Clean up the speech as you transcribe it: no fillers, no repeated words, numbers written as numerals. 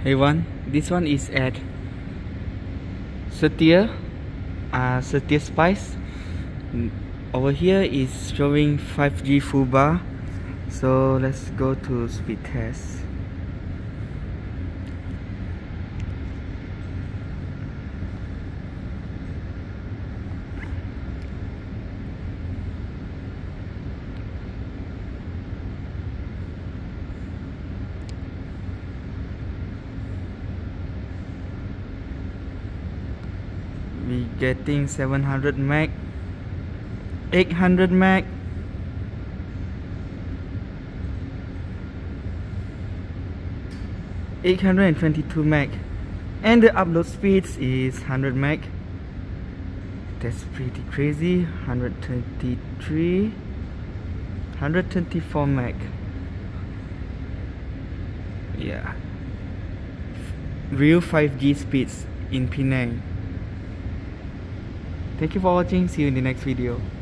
everyone, this one is at Setia, Setia Spice. Over here is showing 5G full bar, so let's go to speed test. We getting 700 meg, 800 meg, 822 meg, and the upload speeds is 100 meg. That's pretty crazy. 123, 124 meg. Yeah, real 5G speeds in Penang. Thank you for watching. See you in the next video.